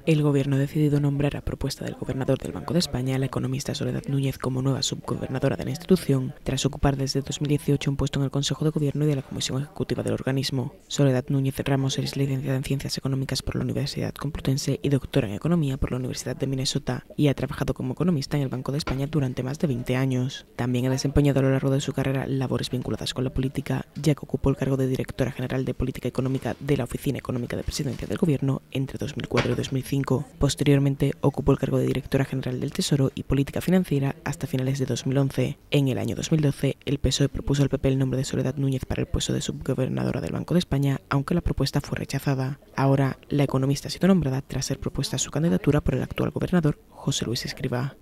El Gobierno ha decidido nombrar a propuesta del gobernador del Banco de España a la economista Soledad Núñez como nueva subgobernadora de la institución, tras ocupar desde 2018 un puesto en el Consejo de Gobierno y de la Comisión Ejecutiva del organismo. Soledad Núñez Ramos es licenciada en Ciencias Económicas por la Universidad Complutense y doctora en Economía por la Universidad de Minnesota, y ha trabajado como economista en el Banco de España durante más de 20 años. También ha desempeñado a lo largo de su carrera labores vinculadas con la política, ya que ocupó el cargo de directora general de Política Económica de la Oficina Económica de Presidencia del Gobierno entre 2004 y 2005. Posteriormente ocupó el cargo de directora general del Tesoro y Política Financiera hasta finales de 2011. En el año 2012, el PSOE propuso al PP el nombre de Soledad Núñez para el puesto de subgobernadora del Banco de España, aunque la propuesta fue rechazada. Ahora, la economista ha sido nombrada tras ser propuesta su candidatura por el actual gobernador, José Luis Escrivá.